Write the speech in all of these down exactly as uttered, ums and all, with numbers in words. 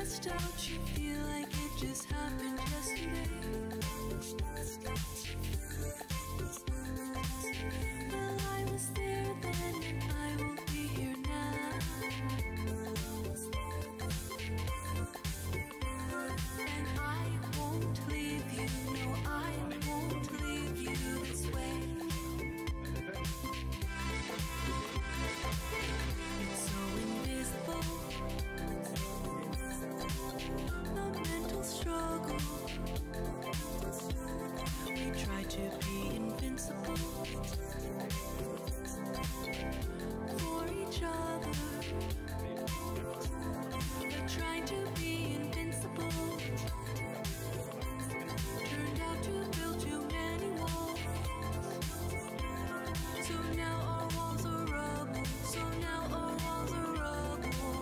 Don't you feel like it just happened yesterday? Well, I was there then and I will be here now. And I won't leave you, no, I won't leave you this way. It's so invisible, the mental struggle. We try to be invincible for each other. We're trying to be invincible. Turned out to build too many walls. So now our walls are rubble. So now our walls are rubble.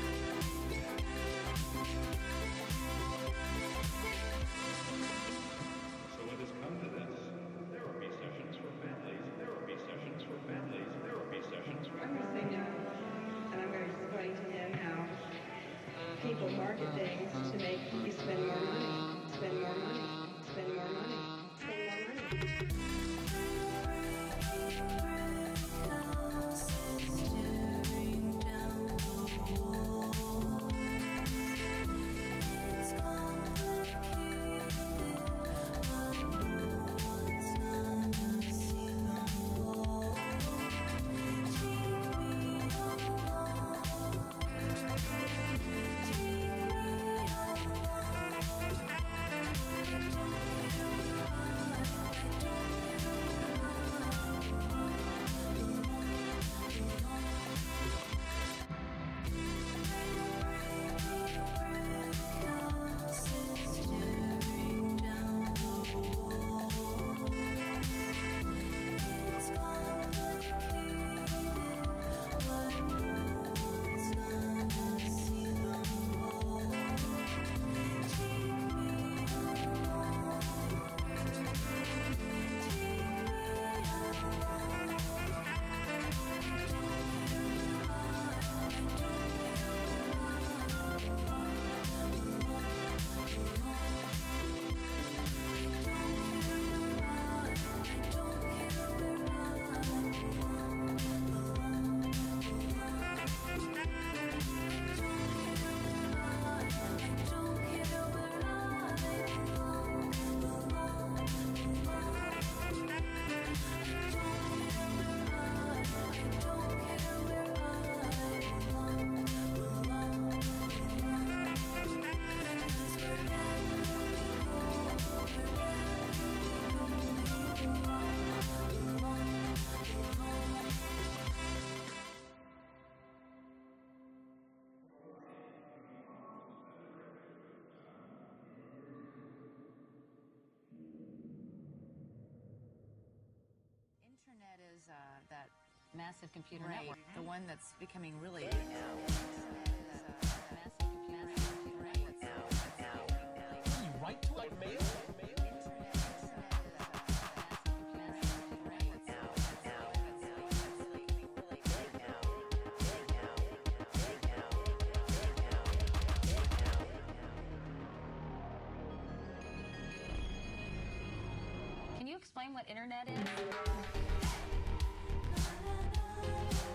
So it has come to this. Therapy sessions for families. Therapy sessions for families. Therapy sessions for I'm going to say no, and I'm going to explain to him how people market things to make you spend more money, spend more money, spend more money, spend more money. Internet is uh, that massive computer right. network, the one that's becoming really Big now. massive computer network. Right. Now, now, now. You write to like mail? Can you explain what internet is?